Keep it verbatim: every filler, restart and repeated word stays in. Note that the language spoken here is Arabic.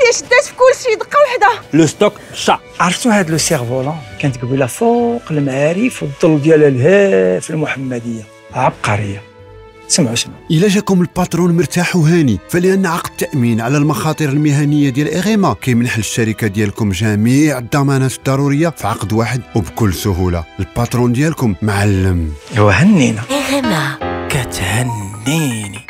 اللي شدات في كلشي دقه وحده. لو ستوك شا. عرفتوا هاد لو سير فولون كانت قبيله فوق المعارف والظل ديالها الهاف المحمديه عبقريه. سمعوا شنو. إلا جاكم الباترون مرتاح وهاني، فلأن عقد التأمين على المخاطر المهنية ديال إغيما كيمنح للشركة ديالكم جميع الضمانات الضرورية في عقد واحد وبكل سهولة. الباترون ديالكم معلم. ايوا هنينا. إغيما كتهنيني.